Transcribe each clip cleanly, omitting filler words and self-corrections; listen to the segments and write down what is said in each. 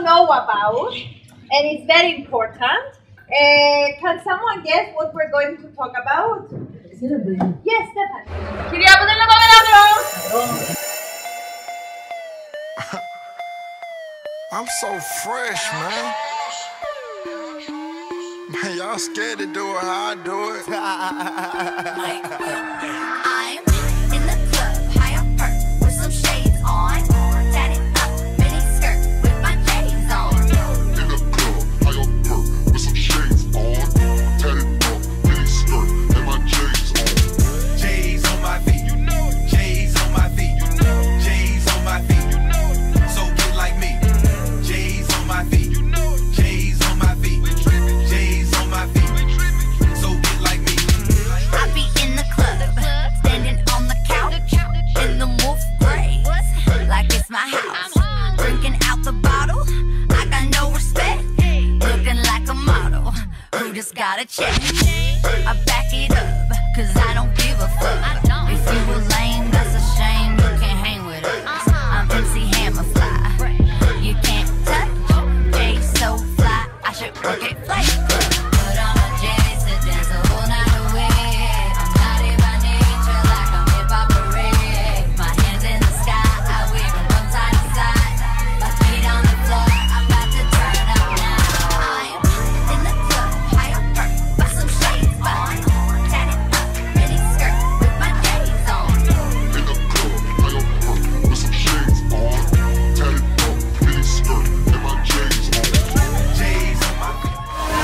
know about, and it's very important. Can someone guess what we're going to talk about? Yes, Stephanie. Quería poner la palabra Agros. I'm so fresh, man. Man, y'all scared to do it how I do it. I'm in the club, high up perk, with some shades on. Tatted up, mini skirt, with my J's on. In the club, high up perk, with some shades on. Tatted up, mini skirt, and my J's on. J's on my feet, you know it. J's on my feet, you know it. J's on my feet, you know it. So get like me. J's on my feet, you know it. J's on my feet, we trippin'. J's on my feet, we trippin'. So get like me. I be in the club, standing on the couch, in the wolf gray, like it's my house. Drinking out the bottle, I got no respect. Looking like a model, who just got a check. I back it up, cause I don't give a fuck. If you were lame, that's a shame, you can't hang with us. I'm MC Hammerfly, you can't touch. Jay so fly, I should work at Flight Club. Put on a J's to dance a whole night away. I'm naughty by nature, like I'm hip-hop parade. My hands in the sky, I wave them from side to side. My feet on the floor, I'm about to turn up now. I'm in the club, high up perk, with some shades on. Tatted up, mini skirt, with my J's on. In the club, high up perk, with some shades on. Tatted up, mini skirt, and my J's on. J's on my feet.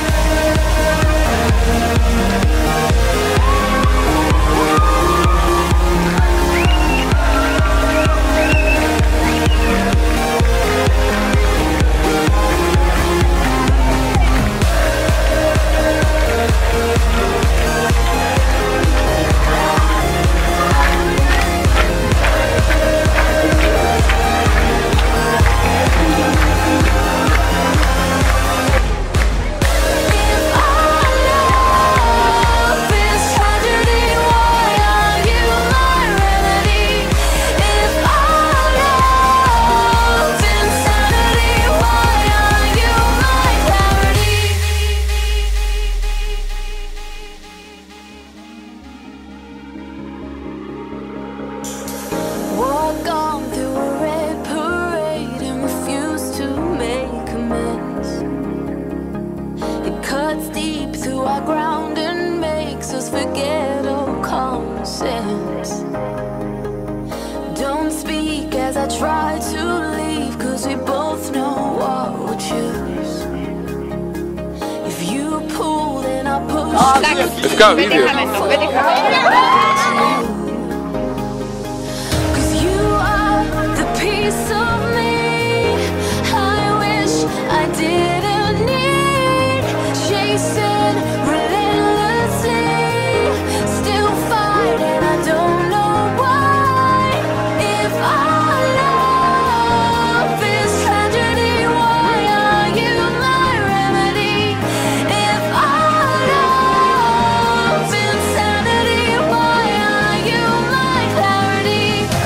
Walk on through a red parade and refuse to make amends. It cuts deep through our ground and makes us forget all common sense. Don't speak as I try to leave, cause we both know what we'll choose. If you pull, then I'll push. Let's go, video. Cause you are the piece of me I wish I didn't need. Chasing relentlessly, still fighting, I don't know why. If our love is tragedy, why are you my remedy? If our love insanity, why are you my clarity?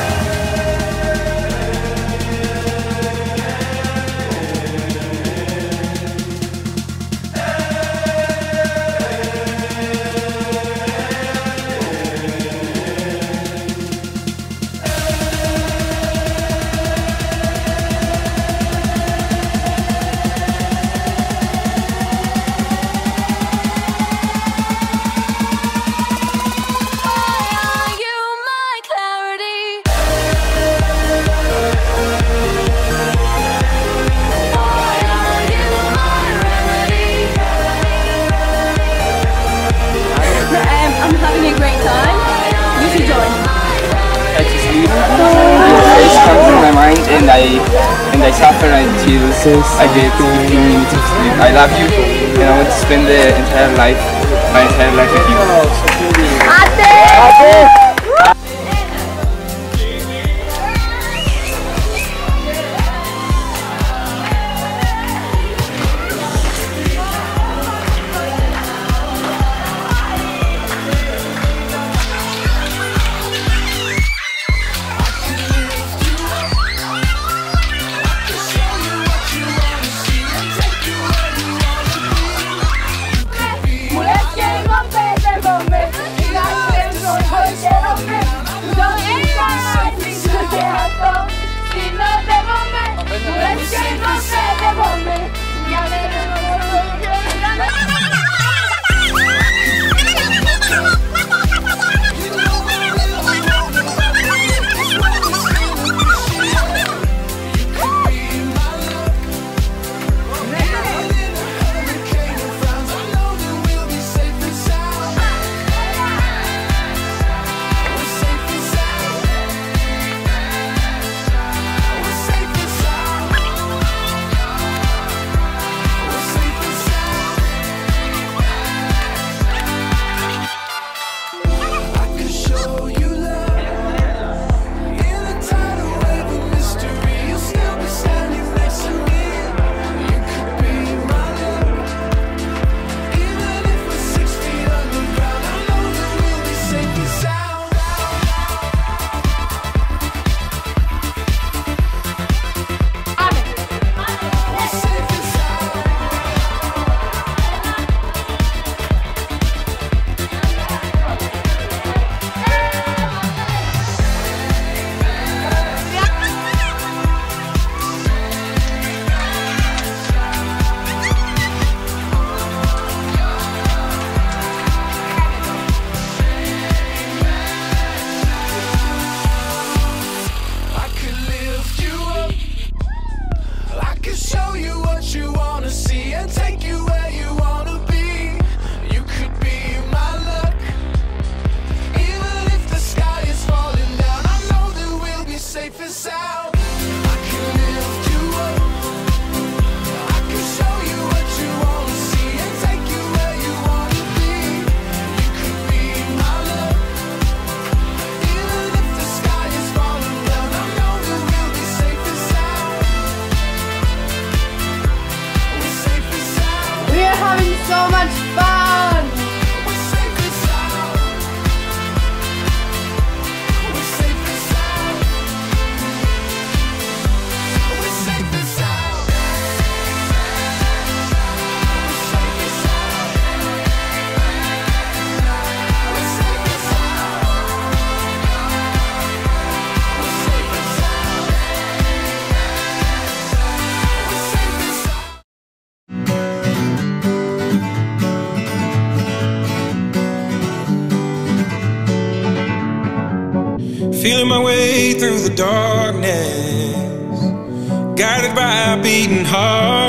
I'm having a great time. You should join. I just leave. Your face comes in my mind, and I suffer until I get 15 minutes of sleep. I love you, and I want to spend my entire life with you. Ate! Show you what you want. Feeling my way through the darkness, guided by a beating heart.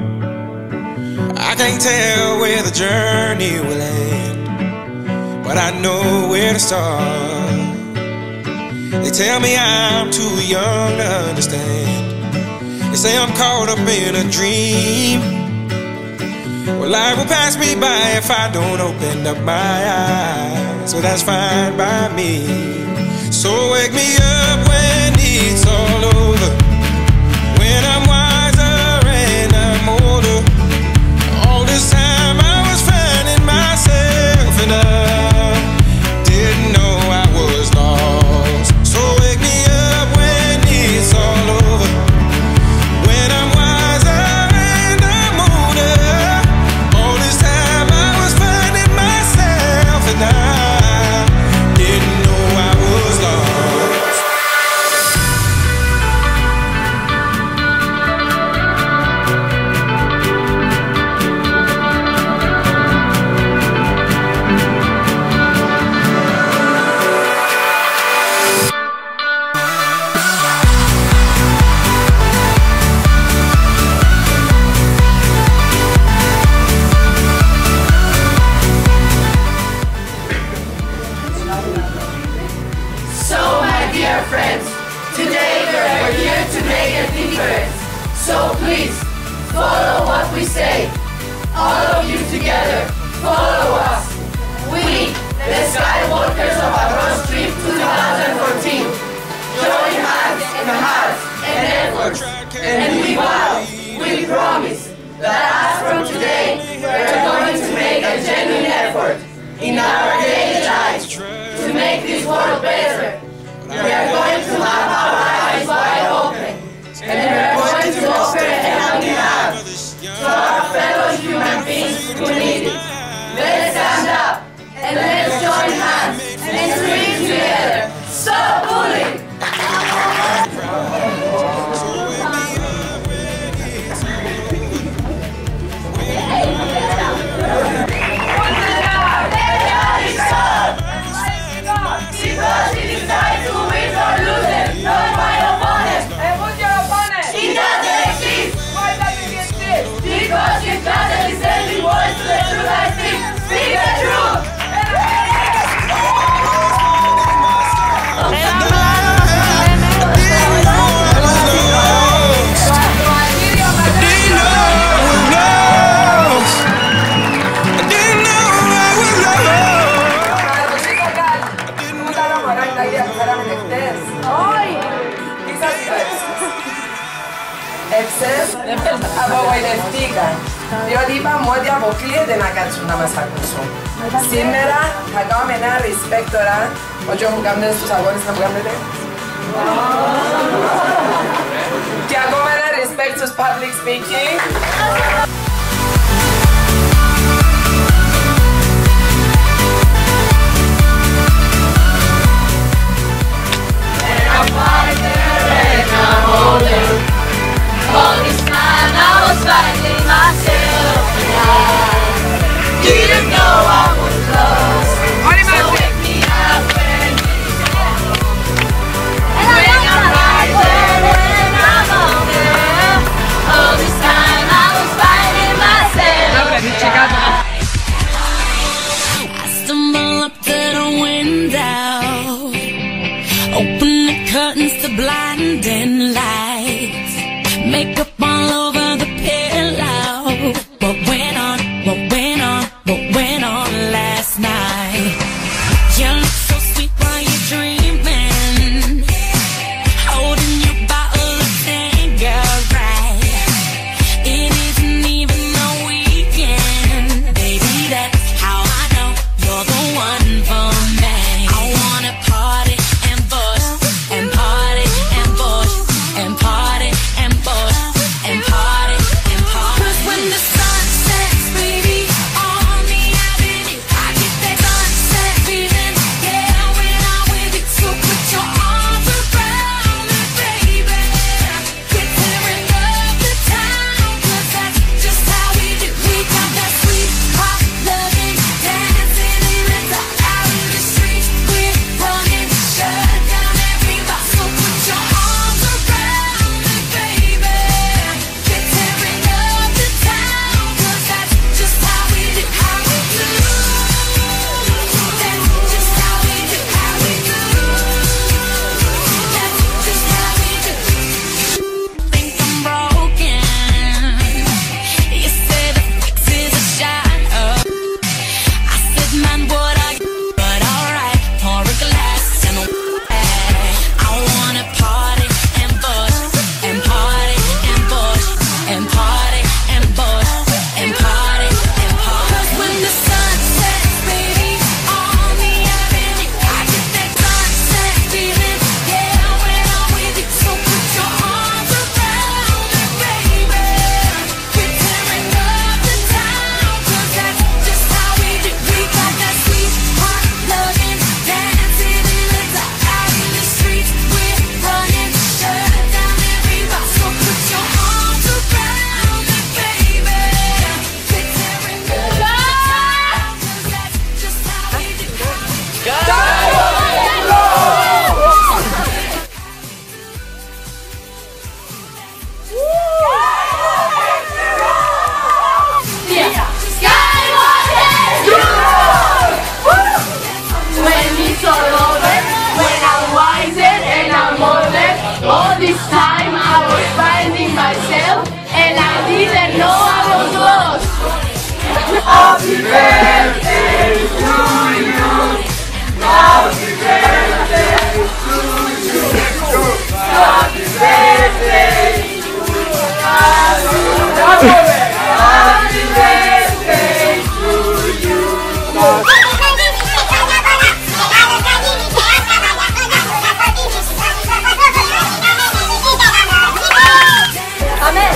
I can't tell where the journey will end, but I know where to start. They tell me I'm too young to understand. They say I'm caught up in a dream. Well, life will pass me by if I don't open up my eyes. So that's fine by me. So wake me up when it's all over, when I'm wiser and I'm older. All this time I was finding myself and I didn't know I was lost. So wake me up when it's all over, when I'm wiser and I'm older. All this time I was finding myself and I didn't know I was lost. So, my dear friends, today we're here to make a difference. So please, follow what we say. All of you together, follow us. We, the Skywalkers of Agros Trip 2014, join hands in hearts and efforts. And we vow, we promise, that as from today, we're going to make a genuine effort in our daily lives to make this world better. We are going to have our eyes wide open, and we are going to offer a helping hand to our fellow human beings who need it. Let's stand up and let's join hands and scream together. Stop bullying! Because he decides who wins or loses, not my opponent. And who's your opponent? He doesn't exist. Why doesn't he exist? Because he doesn't listen to voice to the truth I speak. Speak the truth. Excess, abawailetika. Diolipa modia boklie de nakachuna masakuso. Simera, hagamena respectora. Ojo mugamne sus agones mugamne. Tiagomena respect to public speaking. All this time I was finding myself and I didn't know I was lost. So wake me up when it's over, when I'm right there and I'm older. All this time I was finding myself. I stumble up to the window, open the curtains to blinding lights. Makeup all over the pillow. What went on last night? You look so sweet while you're dreaming, holding your bottle of Tanqueray. It isn't even the weekend. Baby, that's how I know you're the one for All this time I was finding myself and I didn't know I was lost. Happy birthday to you. Happy birthday to you. Happy birthday to you. Happy birthday to you. Amen.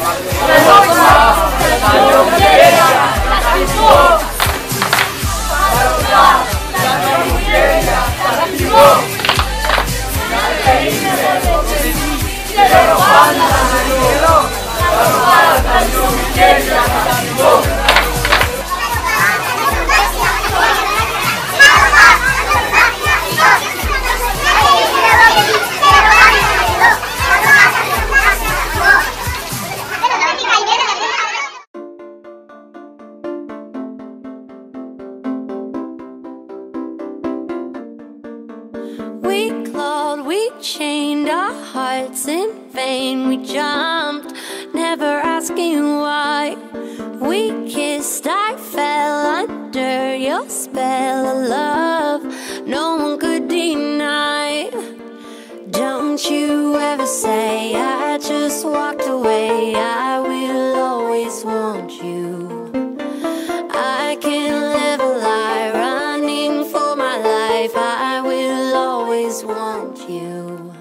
We clawed, we chained our hearts in vain. We jumped, never asking why. We kissed, I fell under your spell of love. No one could deny. Don't you ever say I just walked away. I will always want you. I can't live a lie running for my life. I will always want you.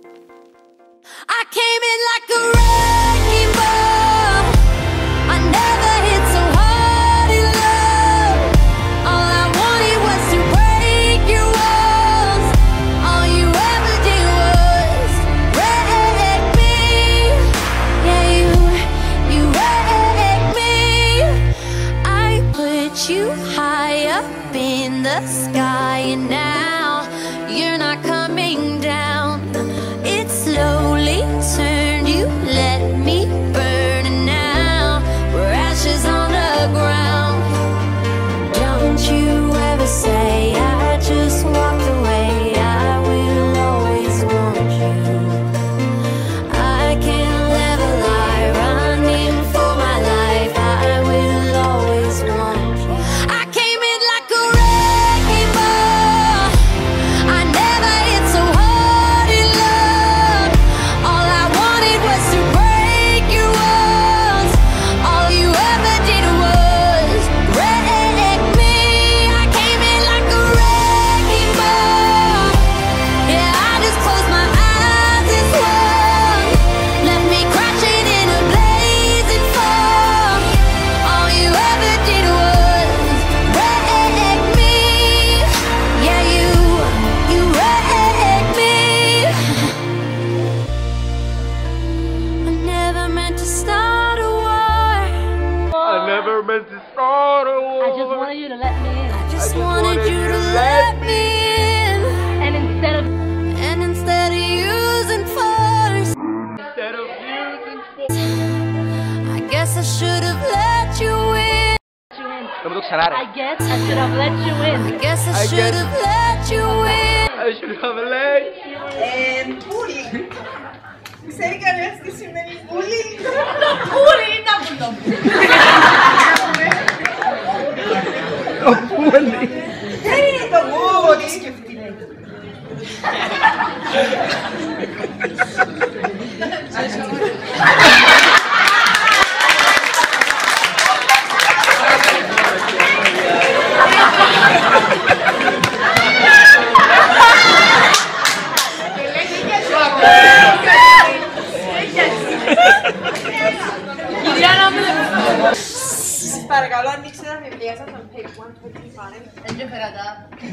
I came in like a wrecking ball. I never hit so hard in love. All I wanted was to break your walls. All you ever did was wreck me. Yeah, you wrecked me. I put you high up in the sky, and now you're not coming down. It slowly turned, you let me burn, and now we're ashes on the ground. Don't you ever say I just walked away. I will always want you. I can't live a lie running for my life. I will always want you. I came in like a wrecking ball. I never hit so hard in love. All I wanted was to break your walls. All you ever did was wreck me. I came in like a wrecking ball. Yeah, I just closed my eyes and swung. Left me crashing in a blazing fall. All you ever did was wreck me. Yeah, you wrecked me. I never meant to start a war. I never meant to start a war. I just wanted you to let me in. I just wanted you to let me in. And instead of using force, Instead of using force. I guess I should have let you in. I guess I should have let you in. I guess I should have let you in. I should have let you. Bullying. Sei che adesso che si vede il bullying. Bullying, Παρακαλώ, ανοίξτε τα βιβλία σας on page 125. Έντια φερατά.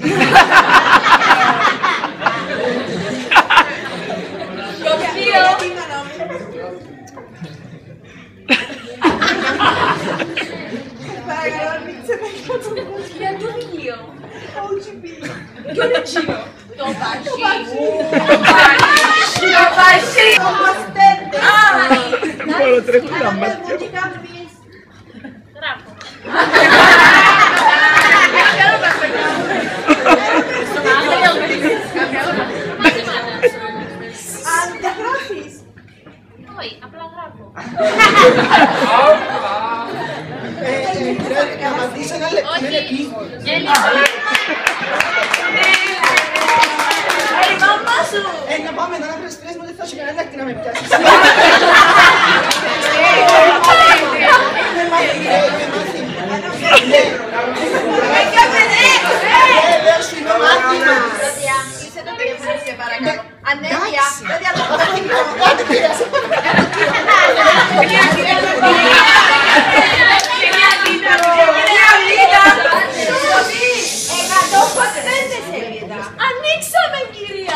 Κοψίο! Παρακαλώ, ανοίξτε τα βιβλία. Για το βιβλίο. Όχι βιβλίο. Ποιο είναι εκείνο? Το βασί. Το βασί! Το μαστέντε! Bueno, tres con la más. Anda!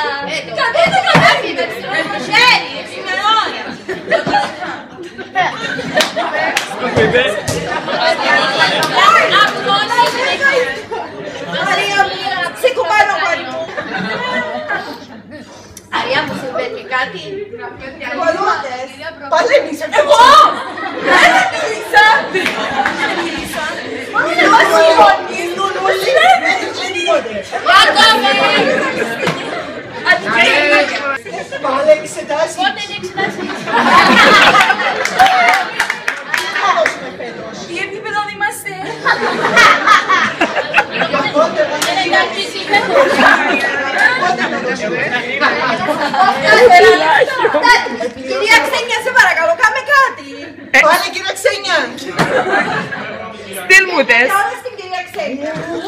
Cantate per sceni, signora. Se cumano quanto. Abbiamo supermercati. Palle mi sa che Κυρία Xenia, σε παρακαλώ, κάμε κάτι. Πάλι κυρία Xenia. Στείλ μου τες. Κάμε στην κυρία Xenia.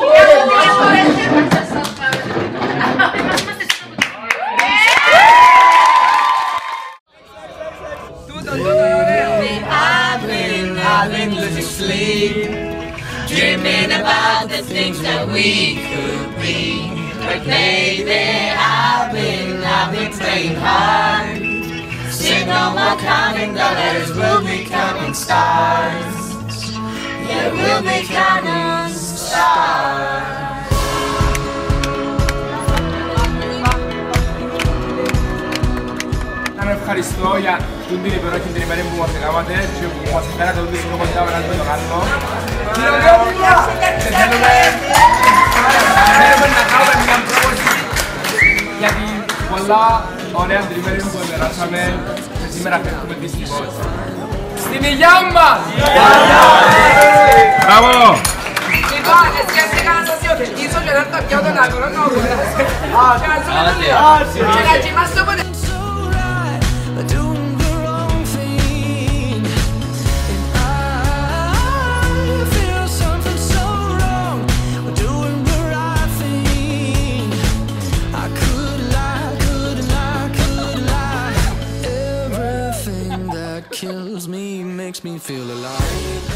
I've been losing sleep, dreaming about the things that we could be. But lately I've been praying hard. Say no more counting dollars, we'll be counting stars. Yeah, we'll be counting stars. ευχαριστώ για την υπεροχή την ημέρα που μας έκανατε και που μας φέρατε όλους τους κομμάτια να το κάνουμε. Θέλουμε να κάνουμε μια πρόβαση γιατί πολλά ωραία την ημέρα που περάσαμε και σήμερα φεύγουμε δυστυχώς. Στην υγειά μας! Μπράβο! Λοιπόν, σκέφτηκα να σας υιοθετήσω και να έρθω πιω τον αγρό να αγοράσω. Και να κοιμάσαι όποτε. Kills me, makes me feel alive.